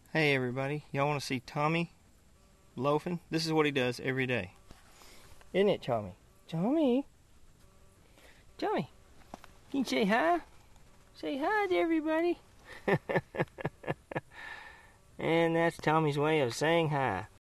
Hey everybody, y'all want to see Tommy loafing? This is what he does every day. Isn't it, Tommy? Tommy? Tommy, can you say hi? Say hi to everybody. And that's Tommy's way of saying hi.